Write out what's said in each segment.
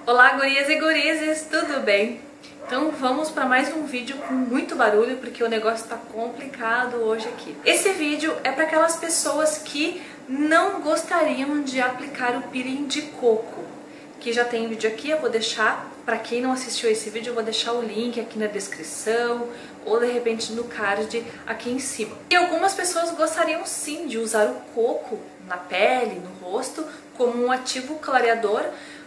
Olá, gurias e gurizes, tudo bem? Então vamos para mais um vídeo com muito barulho porque o negócio tá complicado hoje aqui. Esse vídeo é para aquelas pessoas que não gostariam de aplicar o peeling de coco, que já tem vídeo aqui, eu vou deixar, para quem não assistiu esse vídeo, eu vou deixar o link aqui na descrição ou de repente no card aqui em cima. E algumas pessoas gostariam sim de usar o coco na pele, no rosto, como um ativo clareador,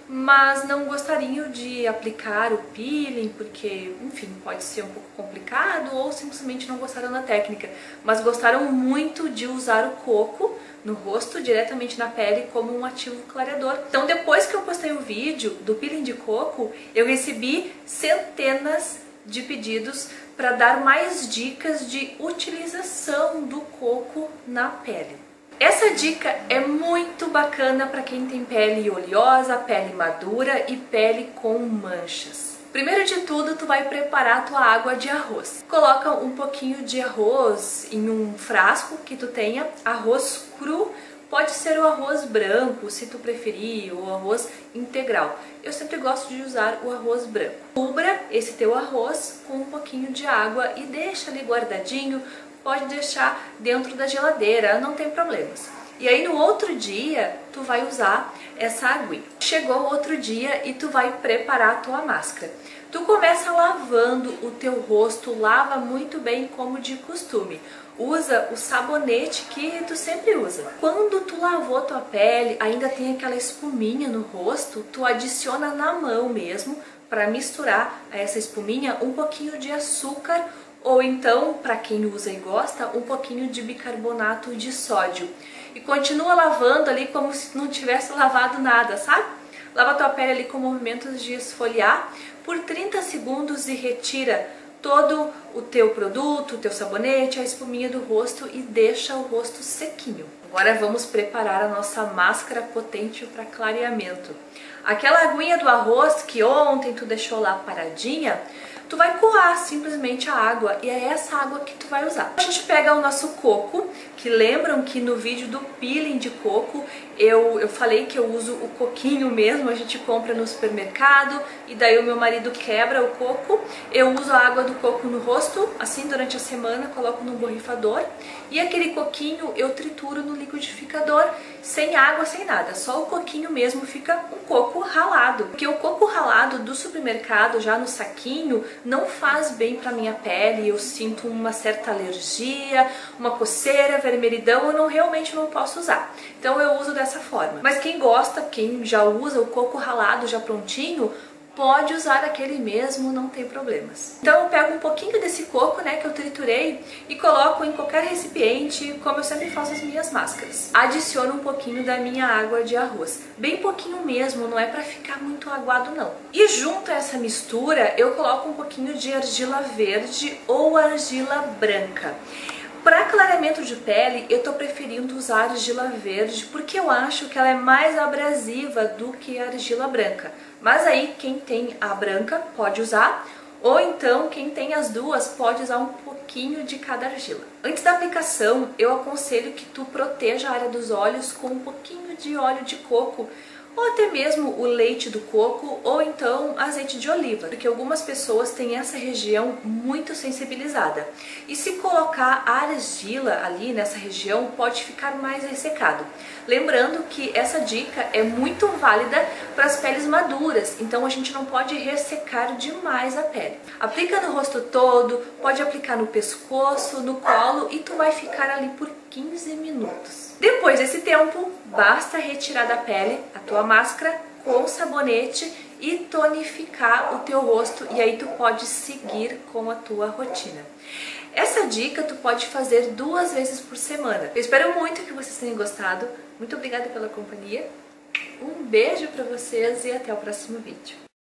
mas não gostariam de aplicar o peeling porque, enfim, pode ser um pouco complicado ou simplesmente não gostaram da técnica, mas gostaram muito de usar o coco no rosto, diretamente na pele, como um ativo clareador. Então, depois que eu postei o vídeo do peeling de coco, eu recebi centenas de pedidos para dar mais dicas de utilização do coco na pele. Essa dica é muito bacana para quem tem pele oleosa, pele madura e pele com manchas. Primeiro de tudo, tu vai preparar a tua água de arroz. Coloca um pouquinho de arroz em um frasco que tu tenha, arroz cru, pode ser o arroz branco, se tu preferir, ou arroz integral. Eu sempre gosto de usar o arroz branco. Cubra esse teu arroz com um pouquinho de água e deixa ali guardadinho. Pode deixar dentro da geladeira, não tem problemas. E aí no outro dia tu vai usar essa aguinha. Chegou o outro dia e tu vai preparar a tua máscara. Tu começa lavando o teu rosto, lava muito bem como de costume. Usa o sabonete que tu sempre usa. Quando tu lavou tua pele, ainda tem aquela espuminha no rosto, tu adiciona na mão mesmo, para misturar a essa espuminha, um pouquinho de açúcar ou então, para quem usa e gosta, um pouquinho de bicarbonato de sódio. E continua lavando ali como se não tivesse lavado nada, sabe? Lava a tua pele ali com movimentos de esfoliar por 30 segundos e retira todo o teu produto, o teu sabonete, a espuminha do rosto e deixa o rosto sequinho. Agora vamos preparar a nossa máscara potente para clareamento. Aquela aguinha do arroz que ontem tu deixou lá paradinha, tu vai coar simplesmente a água e é essa água que tu vai usar. A gente pega o nosso coco, que lembram que no vídeo do peeling de coco eu falei que eu uso o coquinho mesmo, a gente compra no supermercado e daí o meu marido quebra o coco. Eu uso a água do coco no rosto, assim durante a semana, coloco no borrifador e aquele coquinho eu trituro no liquidificador, sem água, sem nada, só o coquinho mesmo, fica um coco ralado. Porque o coco ralado do supermercado, já no saquinho, não faz bem pra minha pele, eu sinto uma certa alergia, uma coceira, vermelhidão, eu realmente não posso usar. Então eu uso dessa forma. Mas quem gosta, quem já usa o coco ralado já prontinho, pode usar aquele mesmo, não tem problemas. Então eu pego um pouquinho desse coco, né, que eu triturei e coloco em qualquer recipiente, como eu sempre faço as minhas máscaras. Adiciono um pouquinho da minha água de arroz, bem pouquinho mesmo, não é pra ficar muito aguado não. E junto a essa mistura eu coloco um pouquinho de argila verde ou argila branca. Para clareamento de pele, eu tô preferindo usar argila verde porque eu acho que ela é mais abrasiva do que a argila branca. Mas aí quem tem a branca pode usar, ou então quem tem as duas pode usar um pouquinho de cada argila. Antes da aplicação, eu aconselho que tu proteja a área dos olhos com um pouquinho de óleo de coco, ou até mesmo o leite do coco, ou então azeite de oliva, porque algumas pessoas têm essa região muito sensibilizada. E se colocar a argila ali nessa região, pode ficar mais ressecado. Lembrando que essa dica é muito válida para as peles maduras, então a gente não pode ressecar demais a pele. Aplica no rosto todo, pode aplicar no pescoço, no colo e tu vai ficar ali por 15 minutos. Depois desse tempo, basta retirar da pele a tua máscara com sabonete e tonificar o teu rosto e aí tu pode seguir com a tua rotina. Essa dica tu pode fazer 2 vezes por semana. Eu espero muito que vocês tenham gostado. Muito obrigada pela companhia. Um beijo pra vocês e até o próximo vídeo.